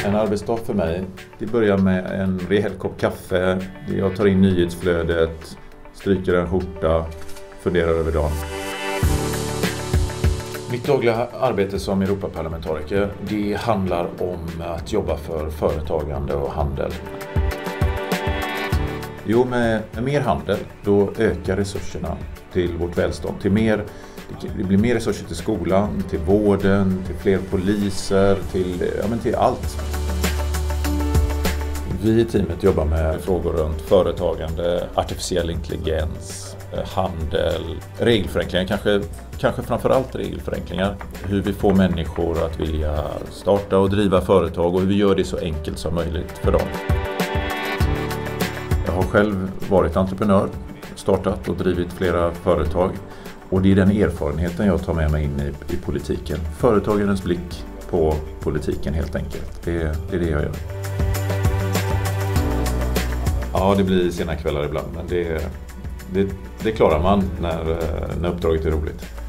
En arbetsdag för mig, det börjar med en rejäl kopp kaffe. Jag tar in nyhetsflödet, stryker en skjorta, funderar över dagen. Mitt dagliga arbete som Europaparlamentariker, det handlar om att jobba för företagande och handel. Jo, med mer handel, då ökar resurserna till vårt välstånd. Det blir mer resurser till skolan, till vården, till fler poliser, till allt. Vi i teamet jobbar med frågor runt företagande, artificiell intelligens, handel, regelförenklingar, kanske framförallt regelförenklingar. Hur vi får människor att vilja starta och driva företag och hur vi gör det så enkelt som möjligt för dem. Jag har själv varit entreprenör, startat och drivit flera företag. Och det är den erfarenheten jag tar med mig in i politiken. Företagarens blick på politiken helt enkelt. Det är det jag gör. Ja, det blir sena kvällar ibland, men det klarar man när uppdraget är roligt.